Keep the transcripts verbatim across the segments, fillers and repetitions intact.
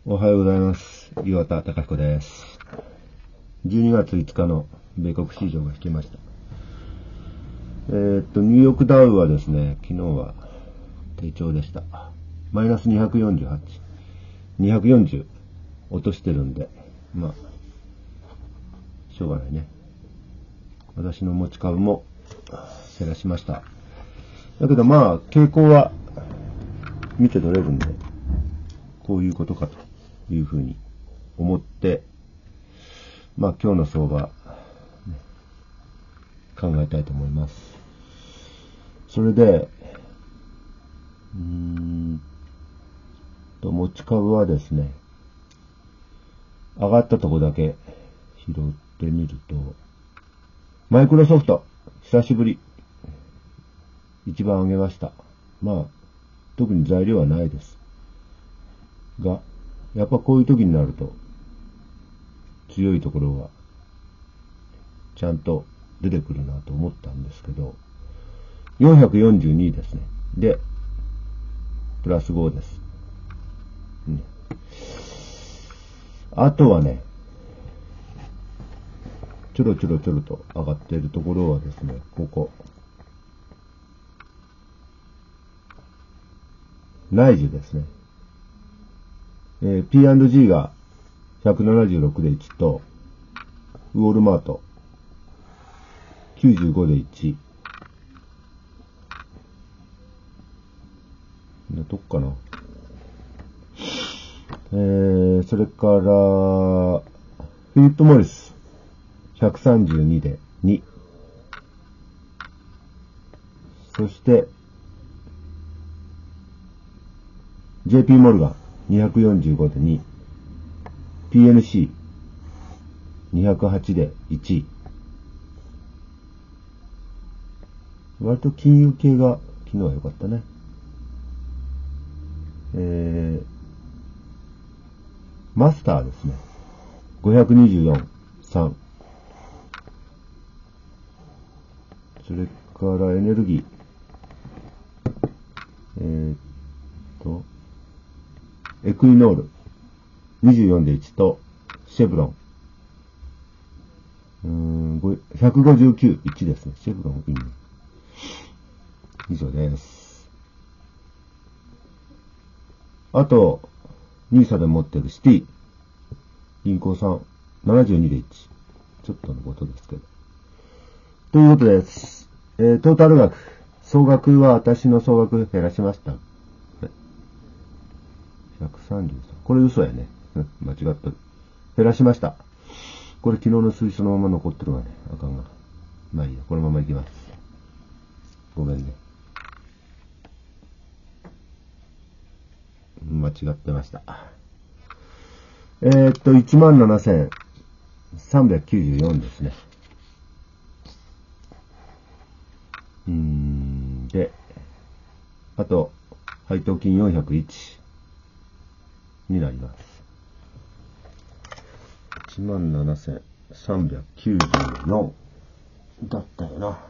おはようございます。岩田貴彦です。じゅうにがついつかの米国市場が引けました。えー、っと、ニューヨークダウはですね、昨日は低調でした。マイナスにひゃくよんじゅうはち。にひゃくよんじゅう落としてるんで、まあ、しょうがないね。私の持ち株も減らしました。だけどまあ、傾向は見て取れるんで、こういうことかというふうに思って、まあ今日の相場、ね、考えたいと思います。それで、うーんと、持ち株はですね、上がったとこだけ拾ってみると、マイクロソフト、久しぶり、一番上げました。まあ、特に材料はないです。が、やっぱこういう時になると、強いところが、ちゃんと出てくるなと思ったんですけど、よんひゃくよんじゅうにですね。で、プラスごです。うん、あとはね、ちょろちょろちょろと上がっているところはですね、ここ。内需ですね。えー、ピーアンドジー がひゃくななじゅうろくでいちと、ウォールマートきゅうじゅうごでいち。どっかな。えー、それから、フィリップ・モリスひゃくさんじゅうにでに。そして、ジェイピー モルガンにひゃくよんじゅうごでに。ピーエヌシーにひゃくはちでいちい。割と金融系が昨日は良かったね。えー、マスターですね。ごひゃくにじゅうよん、さん。それからエネルギー。えー、っと、エクイノールにじゅうよんでいちと、シェブロン。うーん、ひゃくごじゅうきゅう、いちですね。シェブロンいいね。以上です。あと、ニーサで持ってるシティ。銀行さん、ななじゅうにでいち。ちょっとのことですけど。ということです。えー、トータル額。総額は私の総額減らしました。ひゃくさんじゅうさん。これ嘘やね。間違っとる。減らしました。これ昨日の数字そのまま残ってるわね。あかんが。まあいいや。このままいきます。ごめんね。間違ってました。えー、っと、いちまんななせんさんびゃくきゅうじゅうよんですね。うーん。で、あと、配当金よんひゃくいちになります。いちまんななせんさんびゃくきゅうじゅうよんだったよな。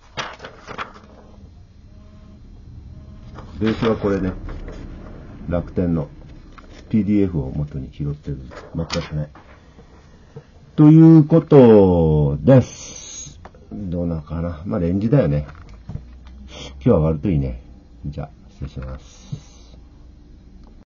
ベースはこれね。楽天の ピーディーエフ を元に拾ってるんで、間違ってない。ということです。どうなのかな。まあ、レンジだよね。今日は上がるといいね。じゃあ、失礼します。